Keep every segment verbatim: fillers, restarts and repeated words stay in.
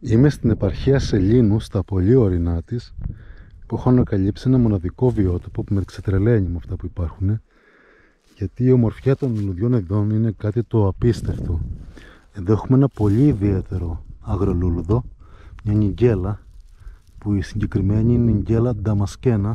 Είμαι στην επαρχία Σελήνου, στα πολύ ορεινά της, που έχω ανακαλύψει ένα μοναδικό βιότοπο που με ξετρελαίνει με αυτά που υπάρχουν, γιατί η ομορφιά των λουλουδιών εδώ είναι κάτι το απίστευτο. Εδώ έχουμε ένα πολύ ιδιαίτερο αγρολούλουδο, μια νιγκέλα, που η συγκεκριμένη είναι η νιγκέλα νταμασκένα,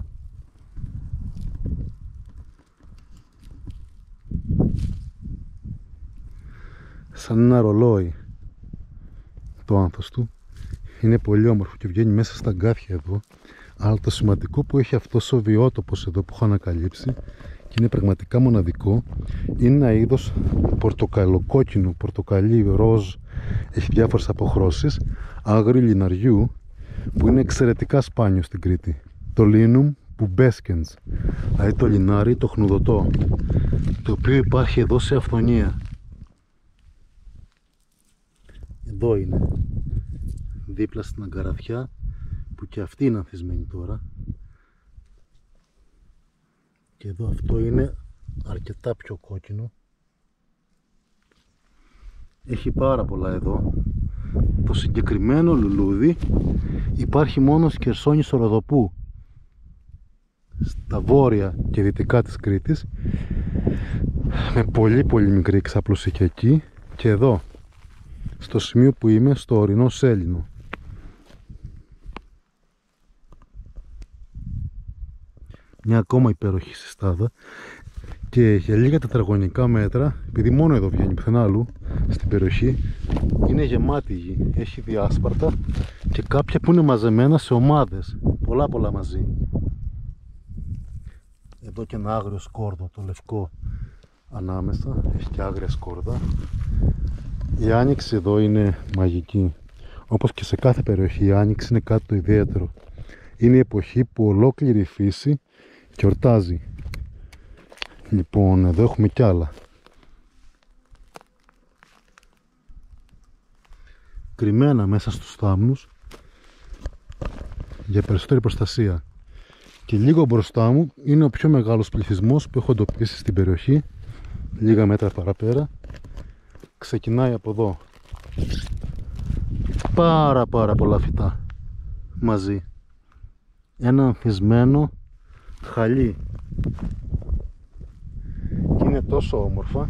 σαν ένα ρολόι το άνθος του. Είναι πολύ όμορφο και βγαίνει μέσα στα αγκάθια εδώ. Αλλά το σημαντικό που έχει αυτός ο βιότοπος εδώ που έχω ανακαλύψει, και είναι πραγματικά μοναδικό, είναι ένα είδος πορτοκαλοκόκκινου, πορτοκαλί, ροζ, έχει διάφορες αποχρώσεις, άγριου λιναριού, που είναι εξαιρετικά σπάνιο στην Κρήτη. Το Linum pubescens, δηλαδή το λινάρι το χνουδωτό, το οποίο υπάρχει εδώ σε αυθονία. Εδώ είναι, δίπλα στην αγκαραθιά, που και αυτή είναι ανθισμένη τώρα. Και εδώ αυτό είναι αρκετά πιο κόκκινο. Έχει πάρα πολλά εδώ. Το συγκεκριμένο λουλούδι υπάρχει μόνο στη Χερσόνησο Ροδοπού, στα βόρεια και δυτικά της Κρήτης, με πολύ πολύ μικρή εξάπλωση και εκεί, και εδώ στο σημείο που είμαι, στο ορεινό Σέλινο. Μια ακόμα υπέροχη συστάδα, και για λίγα τετραγωνικά μέτρα, επειδή μόνο εδώ βγαίνει, πουθενά αλλού στην περιοχή, είναι γεμάτη γη. Έχει διάσπαρτα και κάποια που είναι μαζεμένα σε ομάδες, πολλά πολλά μαζί. Εδώ και ένα άγριο σκόρδο, το λευκό ανάμεσα, έχει και άγρια σκόρδα. Η άνοιξη εδώ είναι μαγική. Όπως και σε κάθε περιοχή, η άνοιξη είναι κάτι το ιδιαίτερο. Είναι η εποχή που ολόκληρη η φύση γιορτάζει. Λοιπόν, εδώ έχουμε κι άλλα. Κρυμμένα μέσα στους θάμνους για περισσότερη προστασία. Και λίγο μπροστά μου είναι ο πιο μεγάλος πληθυσμός που έχω εντοπίσει στην περιοχή, λίγα μέτρα παραπέρα. Ξεκινάει από εδώ. Πάρα πάρα πολλά φυτά μαζί. Ένα ανθισμένο χαλί. Και είναι τόσο όμορφα.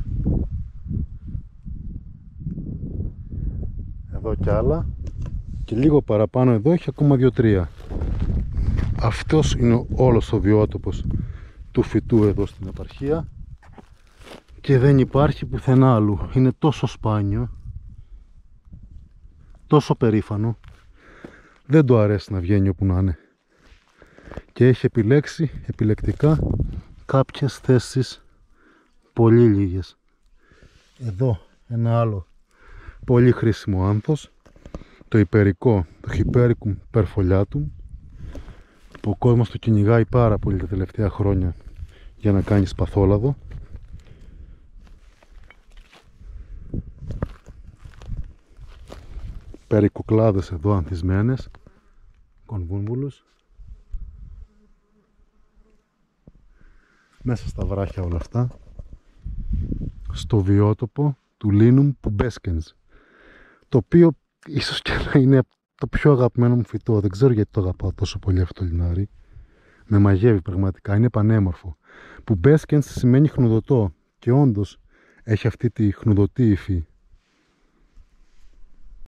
Εδώ κι άλλα. Και λίγο παραπάνω εδώ έχει ακόμα δύο-τρία. Αυτός είναι όλος ο βιότοπος του φυτού εδώ στην επαρχία. Και δεν υπάρχει πουθενά άλλου. Είναι τόσο σπάνιο, τόσο περήφανο, δεν του αρέσει να βγαίνει όπου να είναι. Και έχει επιλέξει επιλεκτικά κάποιες θέσεις πολύ λίγες. Εδώ ένα άλλο πολύ χρήσιμο άνθος, το υπερικό, το Hypericum perfoliatum, που ο κόσμος το κυνηγάει πάρα πολύ τα τελευταία χρόνια για να κάνει σπαθόλαδο. Περικοκλάδες εδώ ανθισμένες, κονβούμβουλους, μέσα στα βράχια όλα αυτά, στο βιότοπο του Linum pubescens, το οποίο ίσως και να είναι το πιο αγαπημένο μου φυτό. Δεν ξέρω γιατί το αγαπάω τόσο πολύ αυτό το λινάρι. Με μαγεύει πραγματικά, είναι πανέμορφο. Pubescens σημαίνει χνουδωτό, και όντως έχει αυτή τη χνουδωτή υφή.